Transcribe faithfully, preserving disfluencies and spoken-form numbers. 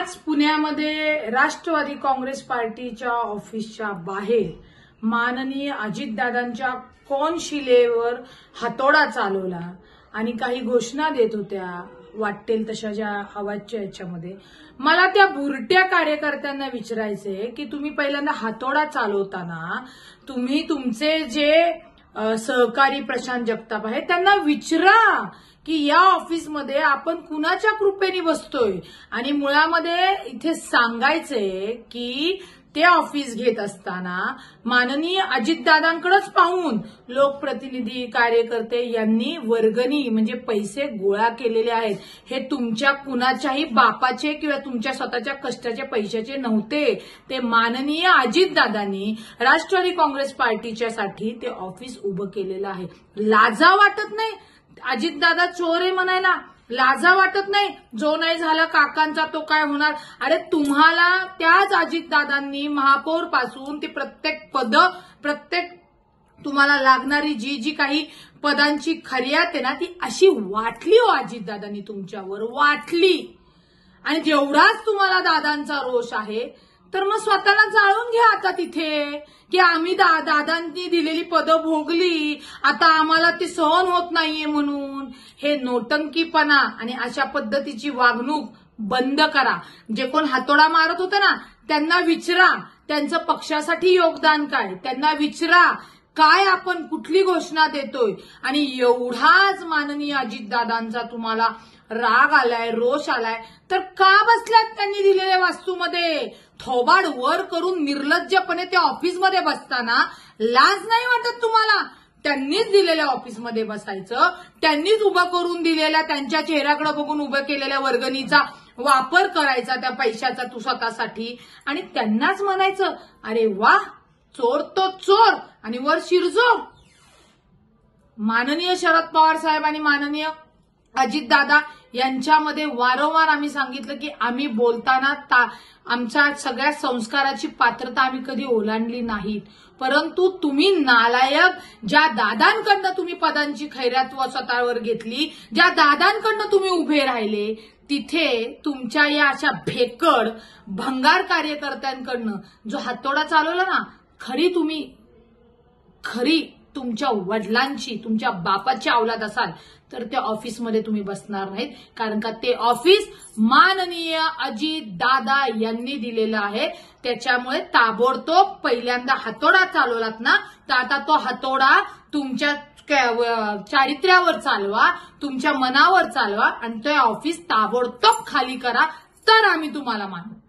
आज पुण्यामध्ये राष्ट्रवादी काँग्रेस पार्टीच्या ऑफिसच्या बाहेर माननीय अजितदादांच्या कोनशिलेवर हातोडा चालवला आणि काही घोषणा देत होत्या वाटेल तशा ज्या आवाजच्या याच्यामध्ये. मला त्या बुरट्या कार्यकर्त्यांना विचारायचंय की तुम्ही पहिल्यांदा हातोडा चालवताना तुम्ही तुमचे जे सहकारी प्रशांत जगताप आहेत त्यांना विचारा की या ऑफिसमध्ये आपण कुणाच्या कृपेने बसतोय. आणि मुळामध्ये इथे सांगायचंय की ते ऑफिस घेत असताना माननीय अजितदादांकडेच पाहून लोकप्रतिनिधी कार्यकर्ते यांनी वर्गणी म्हणजे पैसे गोळा केलेले आहेत. हे तुमच्या कुणाच्याही बापाचे किंवा तुमच्या स्वतःच्या कष्टाचे पैशाचे नव्हते. ते माननीय अजितदादांनी राष्ट्रवादी काँग्रेस पार्टीच्यासाठी ते ऑफिस उभं केलेलं आहे. लाजा वाटत नाही अजितदादा चोर आहे म्हणायला? लाजा वाटत नाही? जो नाही झाला काकांचा तो काय होणार? अरे तुम्हाला त्याच अजितदादांनी महापौर पासून ते प्रत्येक पद प्रत्येक तुम्हाला लागणारी जी जी काही पदांची खर्यात आहे ना ती अशी वाटली हो अजितदादांनी तुमच्यावर वाटली. आणि जेवढाच तुम्हाला दादांचा रोष आहे तर मग स्वतःला जाळून घ्या आता तिथे की आम्ही दा दादांनी दिलेली पदं भोगली आता आम्हाला ते सहन होत नाहीये म्हणून. हे नोटंकीपणा आणि अशा पद्धतीची वागणूक बंद करा. जे कोण हातोडा मारत होते ना त्यांना विचारा त्यांचं पक्षासाठी योगदान काय, त्यांना विचारा काय आपण कुठली घोषणा देतोय. आणि एवढाच माननीय अजितदादांचा तुम्हाला राग आलाय रोष आलाय तर का बसल्यात त्यांनी दिलेल्या वास्तूमध्ये? थोबाड वर करून निर्लज्जपणे त्या ऑफिसमध्ये बसताना लाज नाही वाटत तुम्हाला? त्यांनीच दिलेल्या ऑफिसमध्ये बसायचं, त्यांनीच उभं करून दिलेल्या त्यांच्या चेहऱ्याकडे बघून उभं केलेल्या वर्गणीचा वापर करायचा त्या पैशाचा तू स्वतःसाठी आणि त्यांनाच म्हणायचं अरे वा चोर तो चोर आणि वर शिरजोर. माननीय शरद पवार साहेब आणि माननीय अजितदादा यांच्यामध्ये वारंवार आम्ही सांगितलं की आम्ही बोलताना आमच्या सगळ्या संस्काराची पात्रता आम्ही कधी ओलांडली नाहीत. परंतु तुम्ही नालायक ज्या दादांकडनं तुम्ही पदांची खैरात स्वतःवर घेतली, ज्या दादांकडनं तुम्ही उभे राहिले तिथे तुमच्या या अशा भेकड भंगार कार्यकर्त्यांकडनं जो हातोडा चालवला ना खरी तुम्ही खरी तुमच्या वडिलांची तुमच्या बापाची औलाद असाल तर त्या ऑफिसमध्ये तुम्ही बसणार नाहीत. कारण का ते ऑफिस माननीय अजित दादा यांनी दिलेलं आहे. त्याच्यामुळे ताबडतोब पहिल्यांदा हातोडा चालवलात ना तर आता तो हातोडा तुमच्या चारित्र्यावर चालवा, तुमच्या मनावर चालवा आणि ते ऑफिस ताबडतोब खाली करा तर आम्ही तुम्हाला मानू.